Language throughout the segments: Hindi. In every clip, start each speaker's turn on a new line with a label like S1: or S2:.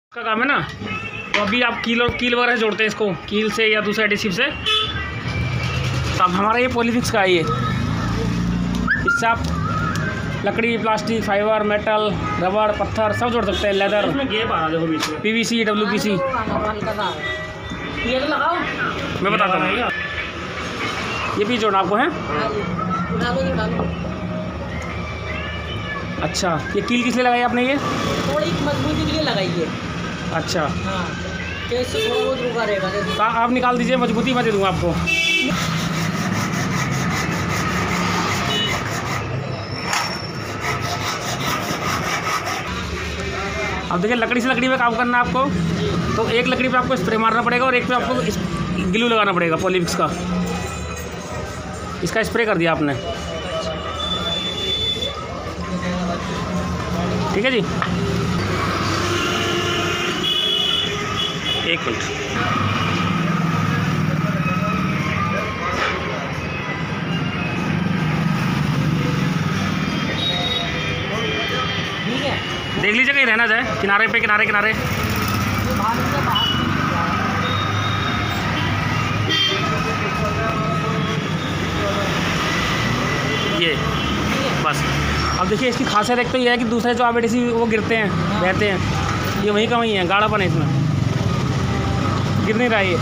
S1: का काम है ना। तो अभी आप कील वगैरह जोड़ते हैं इसको कील से या दूसरे एडिसिव से। तो अब हमारा ये पॉलीफिक्स का है ये। इससे आप लकड़ी, प्लास्टिक, फाइबर, मेटल, रबड़, पत्थर सब जोड़ सकते हैं। Leather, PVC, WPC। मैं बताता हूँ, ये भी जोड़ना आपको है। अच्छा, ये कील किस लिए लगाई आपने? ये
S2: थोड़ी मजबूती के लिए लगाई है।
S1: अच्छा,
S2: हाँ, तो इससे थोड़ा बहुत रुका रहेगा।
S1: तो आप निकाल दीजिए, मजबूती मैं दे दूँगा आपको। अब देखिए, लकड़ी से लकड़ी पे काम करना है आपको। तो एक लकड़ी पे आपको स्प्रे मारना पड़ेगा और एक पे आपको ग्लू लगाना पड़ेगा पॉलीफिक्स का। इसका स्प्रे कर दिया आपने, ठीक है जी। एक मिनट,
S2: ठीक है,
S1: देख लीजिए कहीं रहना जाए किनारे पे, किनारे किनारे। ये बस। अब देखिए, इसकी खासियत एक तो ये है कि दूसरे जो आबेडिसी वो गिरते हैं, बहते हैं, ये वहीं का वहीं है, गाढ़ापन है इसमें, गिर नहीं रहा है ये।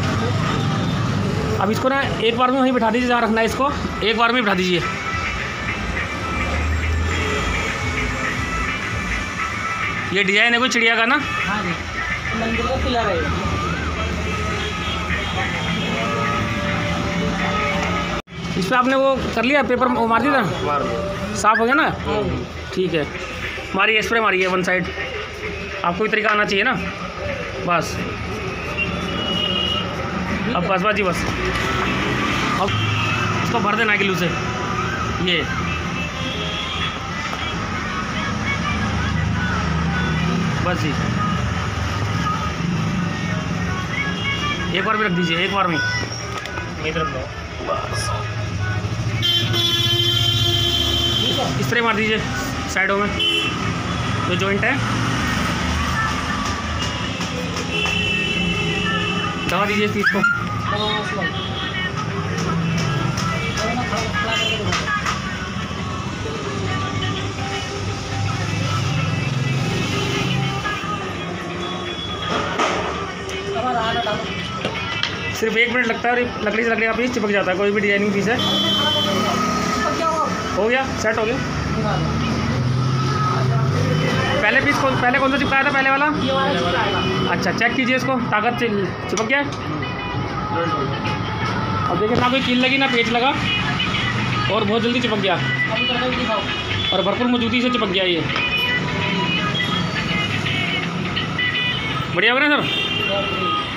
S1: अब इसको ना एक बार में वहीं बिठा दीजिए जहाँ रखना है इसको, एक बार में बिठा दीजिए। ये डिजाइन है कोई चिड़िया का ना?
S2: हाँ जी, मंदिर का किला रहेगा।
S1: इस पर आपने वो कर लिया, पेपर वो मार दिया था, साफ हो गया ना? ठीक है, मारिए, स्प्रे मारिए वन साइड। आपको भी तरीका आना चाहिए ना, बस। अब बस बाजी बस। अब इसको भर देना ग्लू से, ये बस जी। एक बार भी रख दीजिए, एक बार में बस। स्प्रे मार दीजिए साइडों में जो जॉइंट है, दबा दीजिए इस चीज़ को। सिर्फ 1 मिनट लगता है और लकड़ी से लकड़ी का पीस चिपक जाता है, कोई भी डिजाइनिंग पीस है। हो गया, सेट हो गया। पहले पीस पहले कौन सा चिपकाया था? पहले वाला। अच्छा, चेक कीजिए इसको, ताकत से चिपक गया। अब देखिए, ना कोई कील लगी ना पेच लगा और बहुत जल्दी चिपक गया और भरपूर मजबूती से चिपक गया। ये बढ़िया हो गया ना सर?